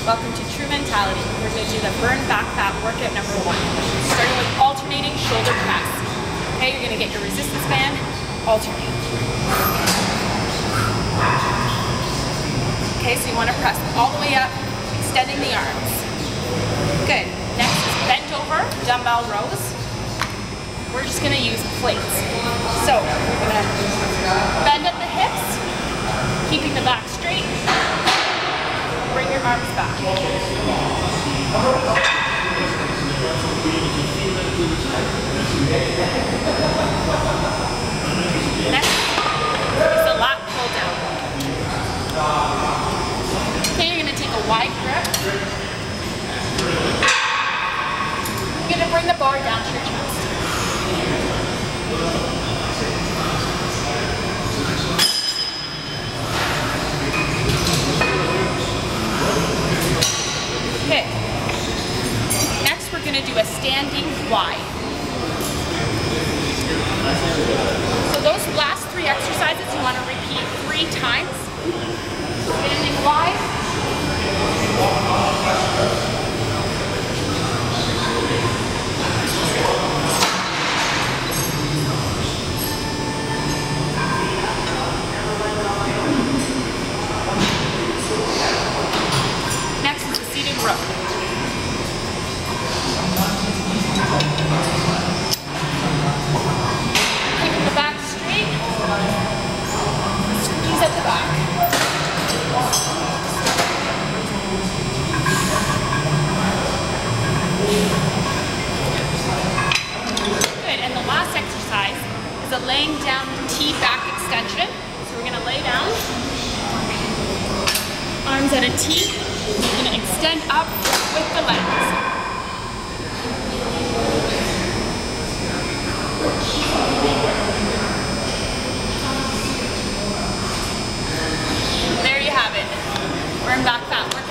Welcome to True Mentality. We're going to do the burn back fat workout number 1, starting with alternating shoulder press. Okay, you're going to get your resistance band, alternate. Okay, so you want to press all the way up, extending the arms. Good. Next is bent over dumbbell rows. We're just going to use plates. So we're going to bend at the hips, keeping the back straight. Bring your arms back. Next is the lat pull down. Okay, you're going to take a wide grip. You're going to bring the bar down to your chest. Okay. Next, we're going to do a standing Y. So those last 3 exercises you want to repeat 3 times. Standing Y. Next is the seated row. Keeping the back straight. Squeeze at the back. Good, and the last exercise is a laying down T back extension. So we're going to lay down, arms at a T. We're going to extend up with the legs. There you have it. Burn back fat.